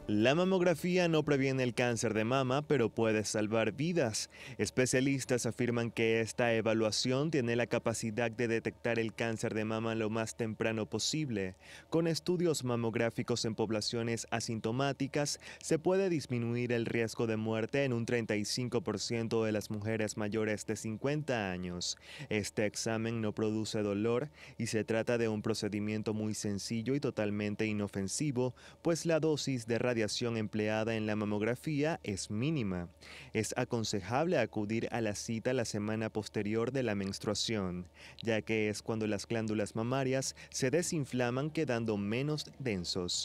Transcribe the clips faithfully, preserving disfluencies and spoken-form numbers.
La mamografía no previene el cáncer de mama, pero puede salvar vidas. Especialistas afirman que esta evaluación tiene la capacidad de detectar el cáncer de mama lo más temprano posible. Con estudios mamográficos en poblaciones asintomáticas, se puede disminuir el riesgo de muerte en un treinta y cinco por ciento de las mujeres mayores de cincuenta años. Este examen no produce dolor y se trata de un procedimiento muy sencillo y totalmente inofensivo, pues la dosis de radiación empleada en la mamografía es mínima. Es aconsejable acudir a la cita la semana posterior de la menstruación, ya que es cuando las glándulas mamarias se desinflaman quedando menos densos.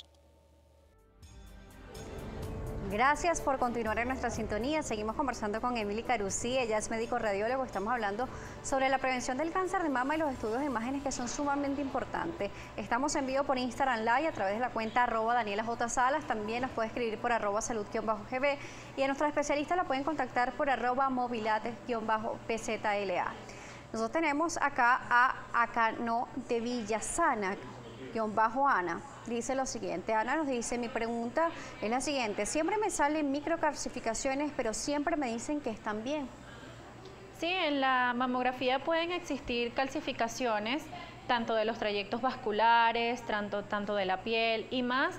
Gracias por continuar en nuestra sintonía. Seguimos conversando con Emily Carusi, ella es médico radiólogo. Estamos hablando sobre la prevención del cáncer de mama y los estudios de imágenes que son sumamente importantes. Estamos en vivo por Instagram Live a través de la cuenta arroba Daniela J. Salas. También nos puede escribir por arroba salud-gb y a nuestra especialista la pueden contactar por arroba mobilates-P Z L A. Nosotros tenemos acá a Acano de Villasana, bajo Ana, dice lo siguiente. Ana nos dice, mi pregunta es la siguiente, siempre me salen microcalcificaciones, pero siempre me dicen que están bien. Sí, en la mamografía pueden existir calcificaciones, tanto de los trayectos vasculares, tanto, tanto de la piel y más.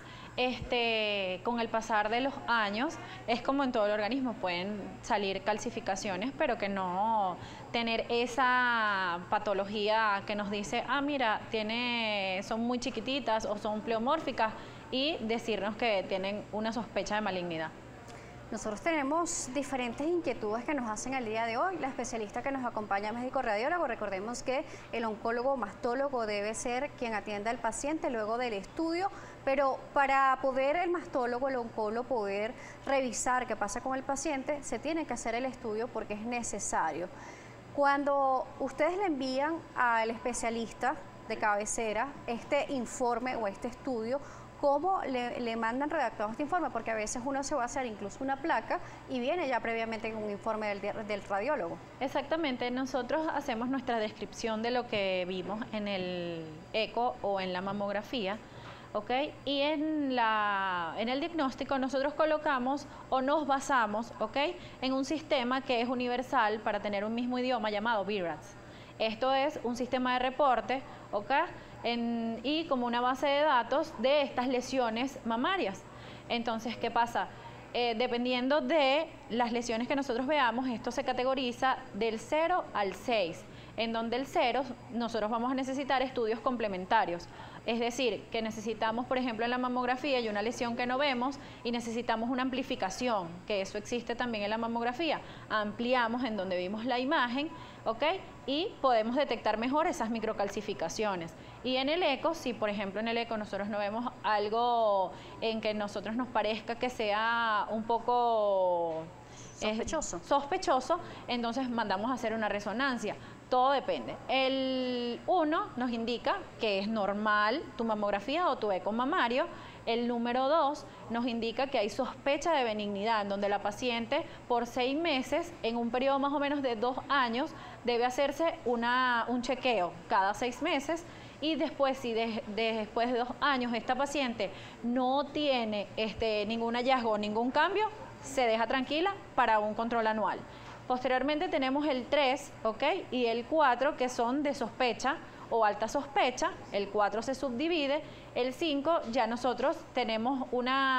Este, con el pasar de los años, es como en todo el organismo, pueden salir calcificaciones, pero que no tener esa patología que nos dice, ah, mira, tiene, son muy chiquititas o son pleomórficas y decirnos que tienen una sospecha de malignidad. Nosotros tenemos diferentes inquietudes que nos hacen el día de hoy. La especialista que nos acompaña, médico radiólogo, recordemos que el oncólogo o mastólogo debe ser quien atienda al paciente luego del estudio, pero para poder el mastólogo, el oncólogo, poder revisar qué pasa con el paciente, se tiene que hacer el estudio porque es necesario. Cuando ustedes le envían al especialista de cabecera este informe o este estudio, ¿cómo le, le mandan redactado este informe? Porque a veces uno se va a hacer incluso una placa y viene ya previamente con un informe del, del radiólogo. Exactamente, nosotros hacemos nuestra descripción de lo que vimos en el eco o en la mamografía, ¿ok? Y en, la, en el diagnóstico nosotros colocamos o nos basamos, ¿ok?, en un sistema que es universal para tener un mismo idioma llamado B I R A D S. Esto es un sistema de reporte, ¿ok?, En, y como una base de datos de estas lesiones mamarias. Entonces, ¿qué pasa? Eh, dependiendo de las lesiones que nosotros veamos, esto se categoriza del cero al seis, en donde el cero nosotros vamos a necesitar estudios complementarios. Es decir, que necesitamos, por ejemplo, en la mamografía hay una lesión que no vemos y necesitamos una amplificación, que eso existe también en la mamografía. Ampliamos en donde vimos la imagen, ¿ok?, y podemos detectar mejor esas microcalcificaciones. Y en el eco, si por ejemplo en el eco nosotros no vemos algo en que nosotros nos parezca que sea un poco sospechoso, eh, sospechoso, entonces mandamos a hacer una resonancia. Todo depende. El uno nos indica que es normal tu mamografía o tu eco mamario. El número dos nos indica que hay sospecha de benignidad, en donde la paciente por seis meses, en un periodo más o menos de dos años, debe hacerse una, un chequeo cada seis meses. Y después, si de, de, después de dos años esta paciente no tiene este, ningún hallazgo o ningún cambio, se deja tranquila para un control anual. Posteriormente tenemos el tres, ¿ok?, y el cuatro, que son de sospecha o alta sospecha. El cuatro se subdivide. El cinco ya nosotros tenemos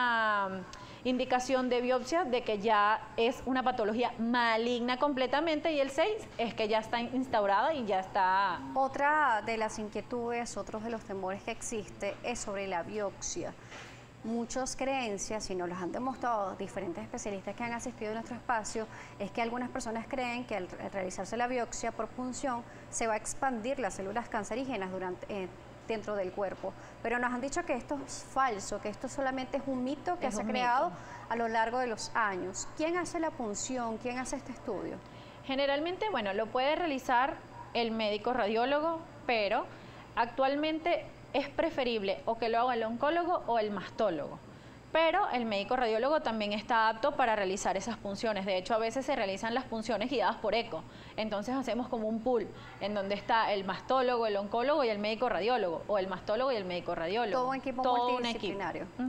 una indicación de biopsia de que ya es una patología maligna completamente, y el seis es que ya está instaurada y ya está. Otra de las inquietudes, otros de los temores que existe es sobre la biopsia. Muchas creencias, y nos las han demostrado diferentes especialistas que han asistido a nuestro espacio, es que algunas personas creen que al realizarse la biopsia por punción se va a expandir las células cancerígenas durante, eh, dentro del cuerpo. Pero nos han dicho que esto es falso, que esto solamente es un mito que es se ha un creado mito a lo largo de los años. ¿Quién hace la punción? ¿Quién hace este estudio? Generalmente, bueno, lo puede realizar el médico radiólogo, pero actualmente es preferible o que lo haga el oncólogo o el mastólogo. Pero el médico radiólogo también está apto para realizar esas punciones. De hecho, a veces se realizan las punciones guiadas por eco. Entonces hacemos como un pool en donde está el mastólogo, el oncólogo y el médico radiólogo, o el mastólogo y el médico radiólogo. Todo un equipo Todo multidisciplinario. Un equipo. Uh-huh.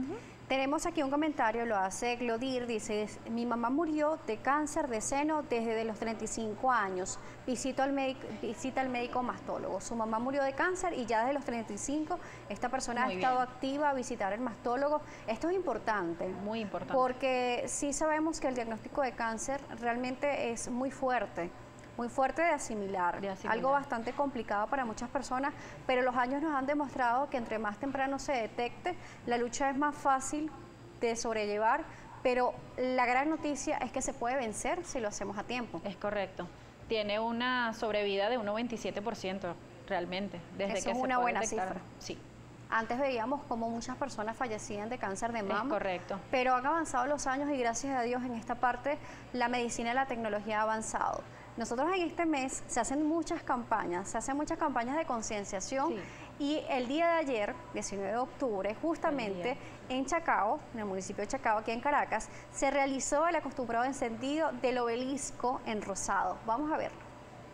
Tenemos aquí un comentario, lo hace Glodir, dice, mi mamá murió de cáncer de seno desde los treinta y cinco años, Visito al médico, visita al médico mastólogo. Su mamá murió de cáncer y ya desde los treinta y cinco esta persona Muy ha estado bien. activa a visitar al mastólogo. Esto es importante. Muy importante. Porque sí sabemos que el diagnóstico de cáncer realmente es muy fuerte. Muy fuerte de asimilar, de asimilar, algo bastante complicado para muchas personas, pero los años nos han demostrado que entre más temprano se detecte, la lucha es más fácil de sobrellevar, pero la gran noticia es que se puede vencer si lo hacemos a tiempo. Es correcto. Tiene una sobrevida de un noventa y siete por ciento realmente, desde Eso que es se una puede buena detectar. cifra. Sí. Antes veíamos cómo muchas personas fallecían de cáncer de mama. Es correcto. Pero han avanzado los años y gracias a Dios en esta parte la medicina y la tecnología ha avanzado. Nosotros en este mes se hacen muchas campañas, se hacen muchas campañas de concienciación sí. y el día de ayer, diecinueve de octubre, justamente en Chacao, en el municipio de Chacao, aquí en Caracas, se realizó el acostumbrado encendido del obelisco en Rosado. Vamos a verlo.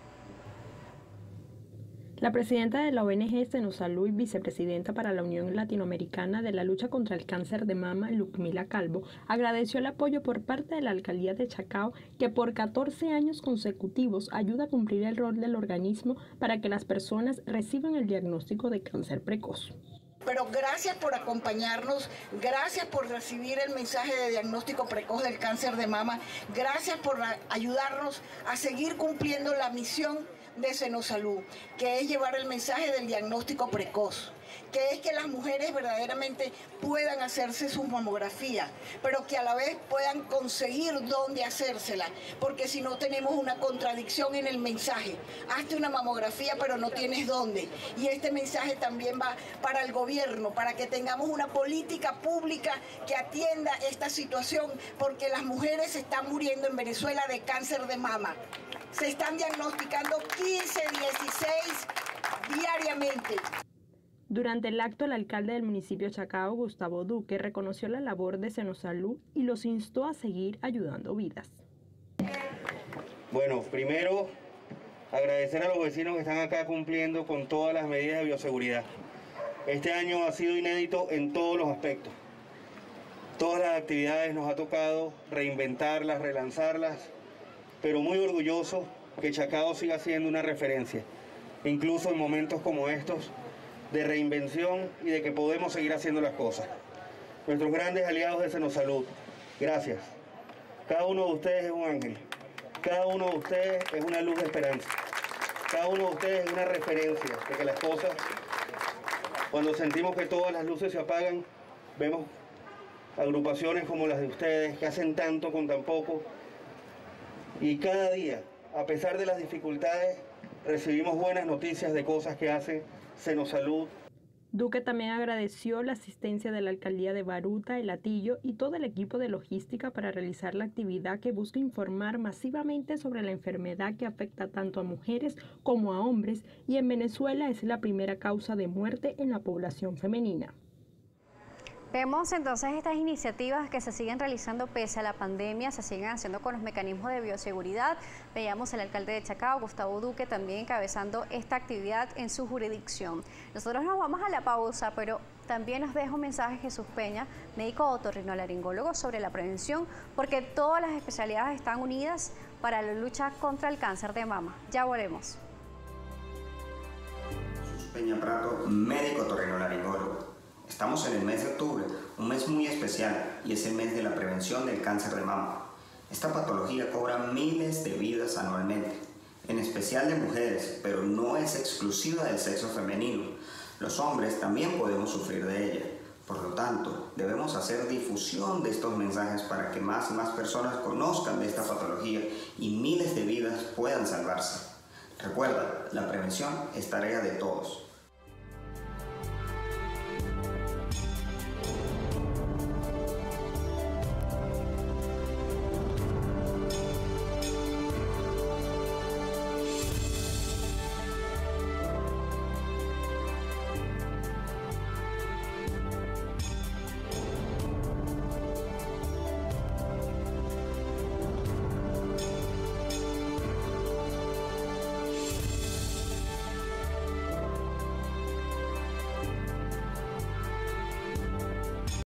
La presidenta de la O N G Senosalud y vicepresidenta para la Unión Latinoamericana de la Lucha contra el Cáncer de Mama, Lucmila Calvo, agradeció el apoyo por parte de la Alcaldía de Chacao, que por catorce años consecutivos ayuda a cumplir el rol del organismo para que las personas reciban el diagnóstico de cáncer precoz. Pero gracias por acompañarnos, gracias por recibir el mensaje de diagnóstico precoz del cáncer de mama, gracias por ayudarnos a seguir cumpliendo la misión de Senosalud, que es llevar el mensaje del diagnóstico precoz, que es que las mujeres verdaderamente puedan hacerse su mamografía, pero que a la vez puedan conseguir dónde hacérsela, porque si no tenemos una contradicción en el mensaje. Hazte una mamografía, pero no tienes dónde. Y este mensaje también va para el gobierno, para que tengamos una política pública que atienda esta situación, porque las mujeres están muriendo en Venezuela de cáncer de mama. Se están diagnosticando quince, dieciséis diariamente. Durante el acto, el alcalde del municipio Chacao, Gustavo Duque, reconoció la labor de Senosalud y los instó a seguir ayudando vidas. Bueno, primero, agradecer a los vecinos que están acá cumpliendo con todas las medidas de bioseguridad. Este año ha sido inédito en todos los aspectos. Todas las actividades nos ha tocado reinventarlas, relanzarlas, pero muy orgulloso que Chacao siga siendo una referencia, incluso en momentos como estos, de reinvención y de que podemos seguir haciendo las cosas. Nuestros grandes aliados de Senosalud, gracias. Cada uno de ustedes es un ángel, cada uno de ustedes es una luz de esperanza, cada uno de ustedes es una referencia de que las cosas, cuando sentimos que todas las luces se apagan, vemos agrupaciones como las de ustedes que hacen tanto con tan poco. Y cada día, a pesar de las dificultades, recibimos buenas noticias de cosas que hace Senosalud. Duque también agradeció la asistencia de la Alcaldía de Baruta, El Hatillo y todo el equipo de logística para realizar la actividad que busca informar masivamente sobre la enfermedad que afecta tanto a mujeres como a hombres y en Venezuela es la primera causa de muerte en la población femenina. Vemos entonces estas iniciativas que se siguen realizando pese a la pandemia, se siguen haciendo con los mecanismos de bioseguridad. Veíamos al alcalde de Chacao, Gustavo Duque, también encabezando esta actividad en su jurisdicción. Nosotros nos vamos a la pausa, pero también nos deja un mensaje Jesús Peña, médico otorrinolaringólogo, sobre la prevención, porque todas las especialidades están unidas para la lucha contra el cáncer de mama. Ya volvemos. Jesús Peña Prato, médico otorrinolaringólogo. Estamos en el mes de octubre, un mes muy especial, y es el mes de la prevención del cáncer de mama. Esta patología cobra miles de vidas anualmente, en especial de mujeres, pero no es exclusiva del sexo femenino. Los hombres también podemos sufrir de ella. Por lo tanto, debemos hacer difusión de estos mensajes para que más y más personas conozcan de esta patología y miles de vidas puedan salvarse. Recuerda, la prevención es tarea de todos.